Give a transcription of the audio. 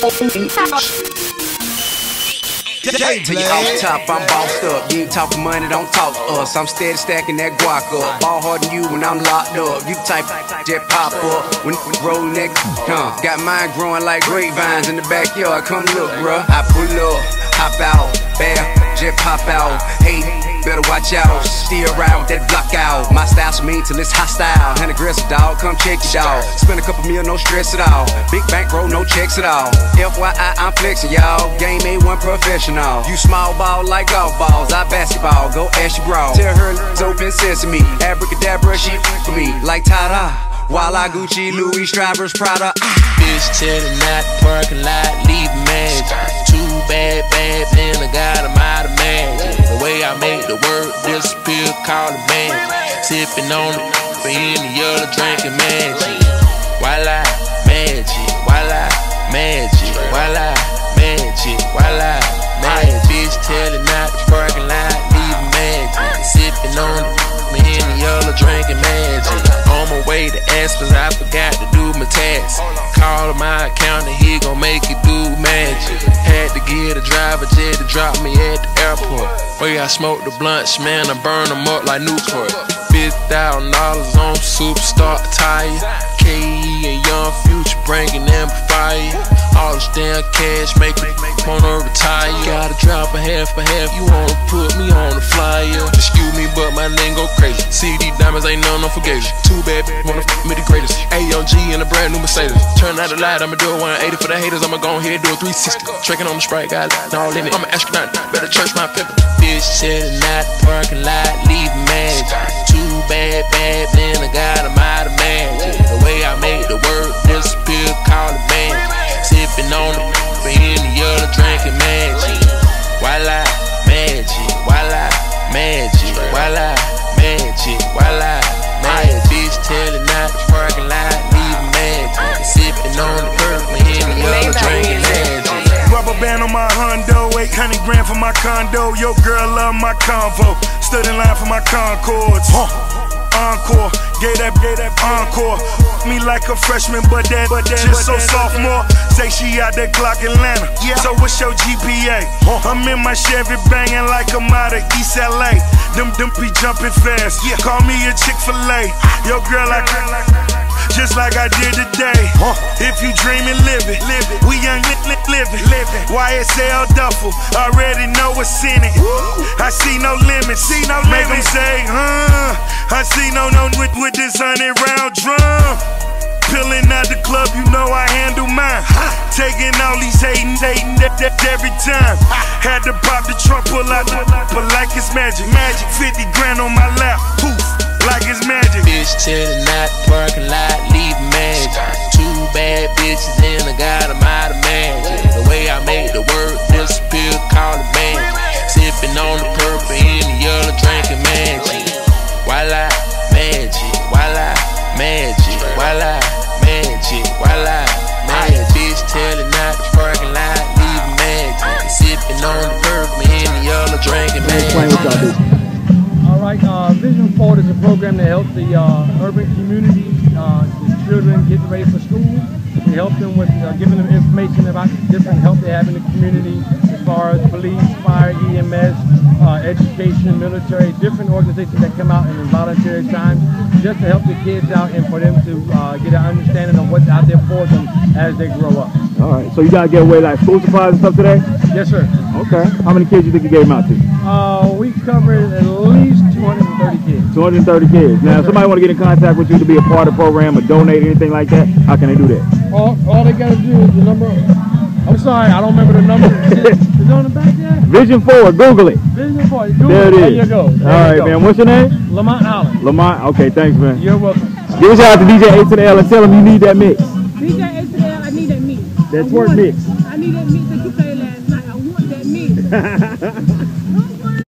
Off top, I'm bossed up. You ain't talking money, don't talk to us. I'm steady stacking that guac up. Ball harder than you when I'm locked up. You type jet pop up when roll neck come. Got mine growing like grapevines in the backyard. Come look, bruh. I pull up, hop out, bam, jet pop out. Hey, better watch out. Still ride with that block out. My style's so mean till it's hostile. And aggressive dog, come check it out. Spend a couple mil, no stress at all. Big bankroll, no checks at all. FYI, I'm flexing, y'all. Game A1 professional. You small ball like golf balls. I basketball, go ask your bra. Tell her it's open sesame. Abracadabra, she for me like Tada. While I Gucci, Louis, Strivers, Prada. Bitch telling not parking lot, leave magic. Too bad, then I got 'em out of magic. The way I make the word disappear, call it magic. Sipping on it, for any other drinking magic. Voila, magic, voila, magic, voila, magic, voila, magic. Bitch telling not parking lot, leave magic. Sipping on it, for any other drinking magic. On my way to Aspens, I forgot to do my tax. Call my accountant, he gon' make it do magic. Had to get a driver jet to drop me at the airport. Where I smoke the blunts, man, I burn them up like Newport. $50,000 on Superstar attire. KE and Young Future bringing them fire. All this damn cash make me wanna retire. Gotta drop a half, you wanna put me on the flyer. Excuse me, but my name go crazy. CD diamonds ain't none unforgiving. Too bad, wanna me the greatest. AMG in a brand new Mercedes. Turn out the light, I'ma do a 180 for the haters. I'ma go ahead do a 360. Tracking on the Sprite, got it all in it. I'm an astronaut, better church my pepper. Bitch telling not parking lot, leave magic. Too bad, then I got 'em out of magic. The way I make the word disappear, call it magic. Sipping on it, for any other drinking magic. Voila, magic, voila, magic, voila, magic, voila, magic. Bitch telling not the parking lot, leave magic. Sipping on the perk, for any other drinking magic. Rubber band on my Hondo, 800 grand for my condo. Yo girl love my convo, stood in line for my Concords. Encore, gave that encore. Me like a freshman, but that just so sophomore. Say she out there clock Atlanta. So what's your GPA? I'm in my Chevy banging like I'm out of East LA. Them be jumping fast. Call me a Chick-fil-A. Yo girl, just like I did today. If you dream and live it, we young living. YSL duffel, already know what's in it. I see no limits, make them say, I see no with this 100-round drum. Peeling out the club, you know I handle mine. Taking all these hating every time. Had to pop the trunk, pull out but like it's magic. 50 grand on my lap, poof, like it's magic. Bitch telling not parking lot, leave magic. Two bad bitches and I got 'em out of magic. The way I make the word disappear, call it magic. Sipping on the purple, any other drinking magic. Voila, magic, voila, magic, voila, magic, voila, magic. Bitch telling not the parking lot, leave magic. Sipping on the purple, any other drinking magic. Alright, Vision Forward is a program that helps the urban community, the children getting ready for school. We help them with giving them information about different help they have in the community as far as police, fire, EMS, education, military, different organizations that come out in voluntary time just to help the kids out and for them to get an understanding of what's out there for them as they grow up. Alright, so you gotta give away like school supplies and stuff today? Yes, sir. Okay. How many kids do you think you gave them out to? We covered at least 230 kids. 230 kids. Now, if somebody want to get in contact with you to be a part of the program or donate anything like that, how can they do that? All they got to do is the number. I'm sorry, I don't remember the number. Is it on the back there? Vision Forward, Google it. Vision Forward, Google there it is. There you go. All right, man. What's your name? Lamont Allen. Lamont. Okay, thanks, man. You're welcome. Give a shout out to DJ A to the L and tell him you need that mix. DJ A to the L, I need that mix. That twerk mix. I need that mix that you played last night. I want that mix.